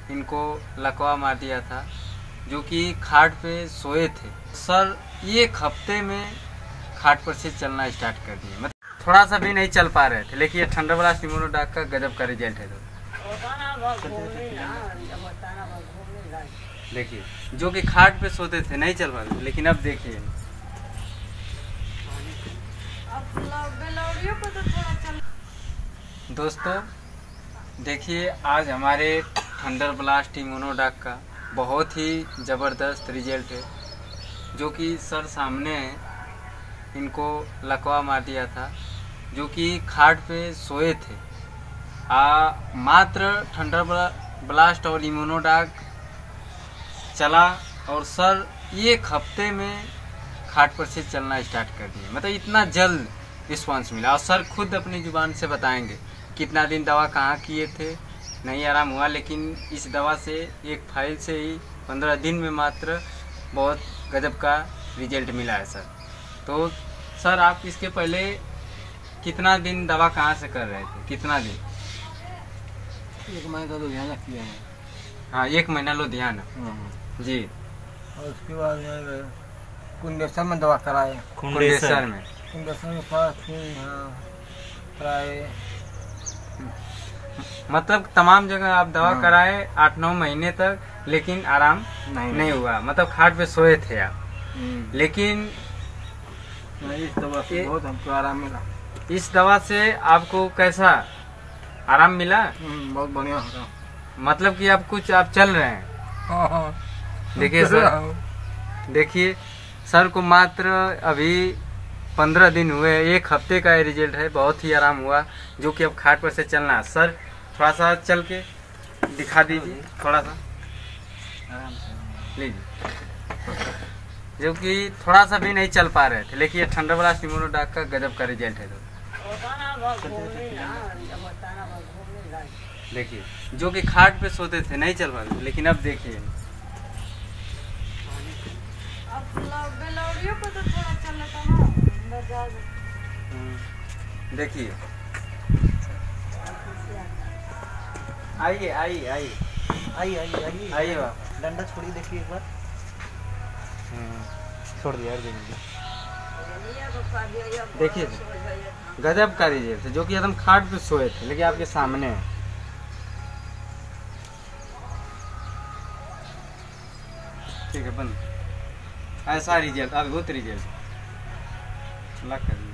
इनको लकवा मार दिया था, जो कि खाट पे सोए थे। सर 1 हफ्ते में खाट पर से चलना स्टार्ट कर दिए, मतलब थोड़ा सा भी नहीं चल पा रहे थे। लेकिन ये थंडर ब्लास्ट इम्यूनोडाक का गजब का रिजल्ट है। देखिए, जो कि खाट पे सोते थे, नहीं चल पा रहे थे, लेकिन अब देखिए दोस्तों, देखिए आज हमारे थंडर ब्लास्ट इम्यूनोडाक का बहुत ही ज़बरदस्त रिजल्ट है, जो कि सर सामने है। इनको लकवा मार दिया था, जो कि खाट पे सोए थे। मात्र थंडर ब्लास्ट और इम्यूनोडाक चला और सर 1 हफ्ते में खाट पर से चलना स्टार्ट कर दिए। मतलब इतना जल्द रिस्पांस मिला। और सर खुद अपनी ज़ुबान से बताएंगे कितना दिन दवा कहाँ किए थे, नहीं आराम हुआ, लेकिन इस दवा से एक फाइल से ही 15 दिन में मात्र बहुत गजब का रिजल्ट मिला है सर। तो सर आप इसके पहले कितना दिन दवा कहाँ से कर रहे थे, कितना दिन? 1 महीना लुधियाना किया है। हाँ, 1 महीना लुधियाना जी। और उसके बाद कुंडेश्वर में दवा कराए। कुंडेश्वर में पास कराए। मतलब तमाम जगह आप दवा कराए 8-9 महीने तक, लेकिन आराम नहीं हुआ। मतलब खाट पे सोए थे आप। लेकिन इस दवा से बहुत हमको आराम मिला। इस दवा से आपको कैसा आराम मिला? बहुत बढ़िया होगा। मतलब कि आप चल रहे हैं। देखिए सर, देखिए सर को मात्र अभी 15 दिन हुए, 1 हफ्ते का रिजल्ट है। बहुत ही आराम हुआ, जो कि अब खाट पर से चलना। सर थोड़ा सा चल के दिखा दीजिए, थोड़ा सा लीजिए। जो कि थोड़ा सा भी नहीं चल पा रहे थे, लेकिन ये थंडर ब्लास्ट इम्यूनोडाक का गजब का रिजल्ट है। देखिए, जो कि खाट पे सोते थे, नहीं चल पा रहे थे, लेकिन अब देखिए देखिए। आइए आइए आइए आइए आइए आइए आइए बाबा, डंडा छोड़िए, देखिए एक बार। छोड़ दिया यार। देखिए गजब का रिजल्ट है, जो कि एकदम खाट पे सोए थे, लेकिन आपके सामने है। ठीक है, बंद। ऐसा रिजल्ट, अद्भुत रिजल्ट।